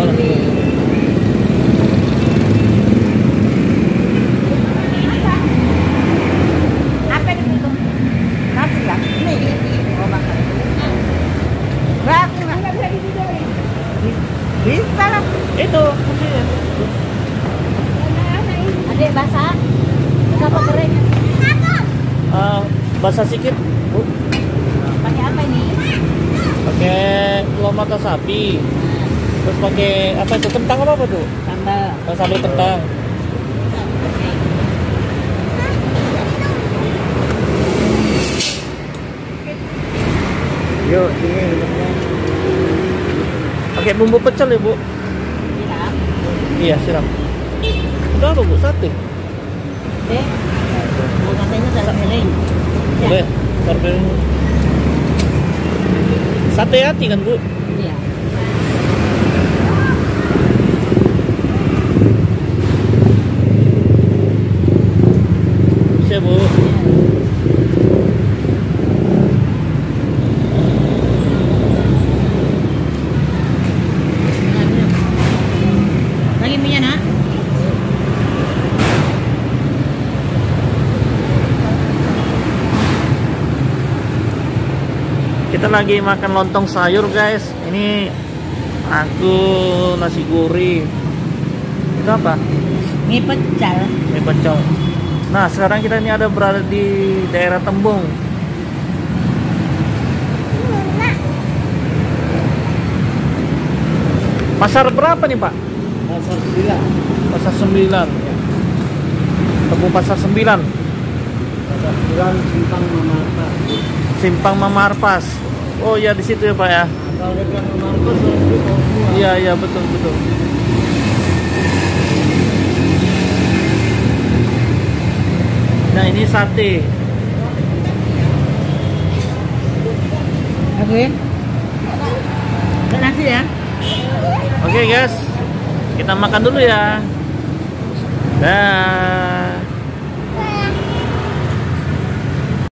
Apa itu? Nasi ya? Ini. Oh, makan. Berapa? Enggak bisa divideoin. Bisa lah. Itu. Adik basah. Kenapa goreng? Basah sedikit, Bu. Pakai apa ini? Pakai telur mata sapi. Terus pakai apa itu? Kentang apa tuh? Sambal. Sambal kentang. Yuk, ini. Pakai bumbu pecel ya, Bu? Siram. Iya, siram. Itu apa, Bu? Sate? Deh. Katanya dalam miring. Boleh. Sarden. Sate hati kan, Bu? Iya. Siap, Bu. Lagi minyak nak? Kita lagi makan lontong sayur, guys. Ini aku nasi gurih. Itu apa? Mie pecel. Mie pecel. Nah, sekarang kita ini ada berada di daerah Tembung. Pasar berapa nih, Pak? Pasar 9. Pasar 9. Tembung Pasar 9. Pasar 9 Simpang Mamarta. Simpang Mamarpas. Oh ya, di situ ya, Pak ya. Kalau dekat Mamarta selalu Papua. Iya, iya, betul, betul. Nah, ini sate. Oke. Nasi ya? Oke, guys. Kita makan dulu ya. Dah.